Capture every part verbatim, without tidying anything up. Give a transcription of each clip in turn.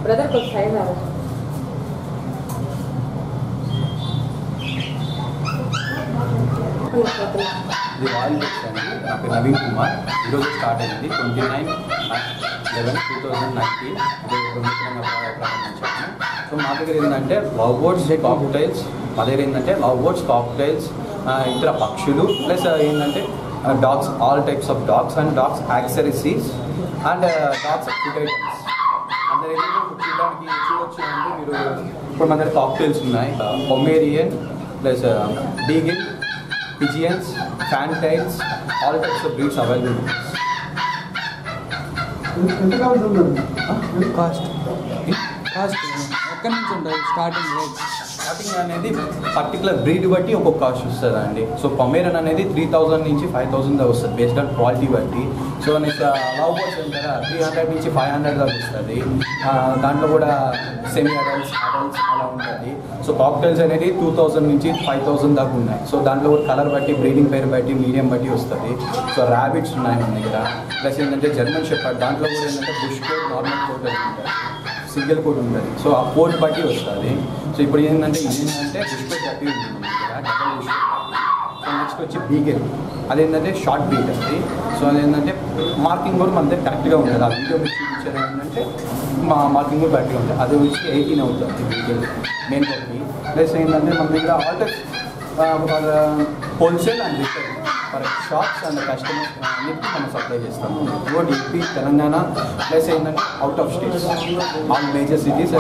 Brother కొంచెం side రాదు. ఇది రాయల్ బుక్స్ అండి. నా పేరు నవీన్ కుమార్. ఈరోజు స్టార్ట్ అయింది twenty nine eleven two thousand nineteen ప్రారంభించాము. సో మా దగ్గర ఏంటంటే లవ్ బోర్డ్స్ కాక్టైల్స్, మా దగ్గర ఏంటంటే లవ్ బోర్డ్స్ కాక్టైల్స్, ఇతర పక్షులు, ప్లస్ ఏంటంటే dogs, all types of dogs and dogs accessories and dogs food items. అందరూ ఏంటంటే చూడడానికి చూడొచ్చు అంటే మీరు ఇప్పుడు మన దగ్గర కాక్టైల్స్ ఉన్నాయి. Pomeranian plus beagle, pigeons, fantails, all types of breeds available. Cost cost ఎక్కడి నుంచి ఉంటుంది స్టార్టింగ్ రేట్? స్టార్టింగ్ అనేది పర్టికులర్ బ్రీడ్ బట్టి ఒక్కొక్క కాస్ట్ వస్తుంది అండి. సో పొమేరియన్ అనేది త్రీ థౌజండ్ నుంచి ఫైవ్ థౌసండ్ దాకా వస్తుంది బేస్డ్ ఆన్ క్వాలిటీ బట్టి. సో నెక్స్ట్ లవ్ బర్డ్స్ అంటారా త్రీ హండ్రెడ్ నుంచి ఫైవ్ హండ్రెడ్ దాకా వస్తుంది. దాంట్లో కూడా సెమీ అడల్ట్స్, అడల్ట్స్ అలా ఉంటుంది. సో కాక్టైల్స్ అనేది టూ థౌజండ్ నుంచి ఫైవ్ థౌసండ్ దాకా ఉన్నాయి. సో దాంట్లో కూడా కలర్ బట్టి, బ్రీడింగ్ పేరు బట్టి, మీడియం బట్టి వస్తుంది. సో ర్యాబిట్స్ ఉన్నాయి మన దగ్గర. ప్లస్ ఏంటంటే జర్మన్ షెపర్డ్, దాంట్లో కూడా ఏంటంటే బుష్ కోట్, నార్మల్ కోట్ ఉంటుంది, సింగిల్ కోట్ ఉంటుంది. సో ఆ కోట్ బట్టి వస్తుంది. సో ఇప్పుడు ఏంటంటే ఇది ఏంటంటే బుష్ కోట్ బట్టి ఉంటుంది మన దగ్గర, double bush coat. So next వచ్చి బీగల్, అదేంటంటే షార్ట్ బీట్ అది. సో అదేంటంటే మార్కింగ్ కూడా మన దగ్గర కరెక్ట్గా ఉంటుంది. ఆ వీడియో మీరు చూపించారు ఏంటంటే మా మార్కింగ్ కూడా కరెక్ట్గా ఉంటుంది. అది వచ్చి ఎయిటీన్ అవుతుంది బీగల్ మెయిన్ బట్టి. ప్లస్ ఏంటంటే మన దగ్గర alter wholesale and retail for shops and customers అన్నిటికీ మనం సప్లై చేస్తాము. రోడ్ ఏపీ, తెలంగాణ, ప్లస్ ఏంటంటే out of states, all major cities.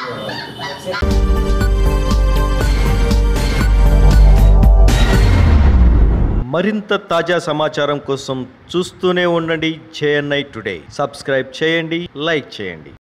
మరింత తాజా సమాచారం కోసం చూస్తూనే ఉండండి జేఎన్ఐ టుడే. సబ్స్క్రైబ్ చేయండి, లైక్ చేయండి.